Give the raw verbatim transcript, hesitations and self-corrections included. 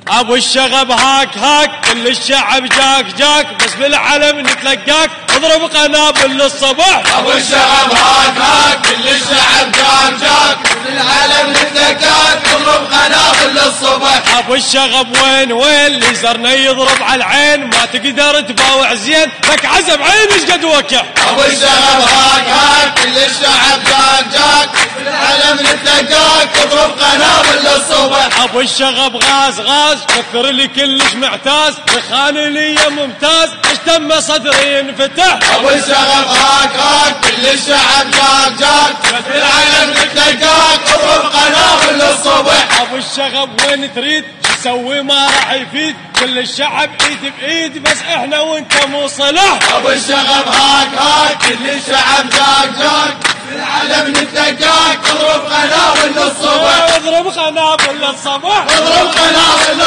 ابو الشغب هاك هاك كل الشعب جاك جاك بس بالعلم نتلقاك اضرب قنابل للصبح. ابو الشغب هاك هاك كل الشعب جاك جاك بالعلم نتلقاك اضرب قنابل للصبح. ابو الشغب وين وين اللي زرنا يضرب على العين ما تقدر تباوع زين لك عزب عين ايش قد وكح. ابو الشغب هاك هاك كل الشعب جاك جاك بالعلم نتلقاك اضرب قنابل للصبح. ابو الشغب غاز غاز فكر لي كلش معتاز بخان لي ممتاز اشتم صدري ينفتح. ابو الشغب هاك هاك كل الشعب جاك جاك بالعلم نتلقاك اضرب قنابل للصبح. ابو الشغب وين تريد تسوي ما راح يفيد كل الشعب ايد بايد بس احنا وانت مو صلح. ابو الشغب هاك هاك كل الشعب جاك جاك بالعلم نتلقاك اضرب قنابل للصبح. اضرب قنابل للصبح. اضرب قنابل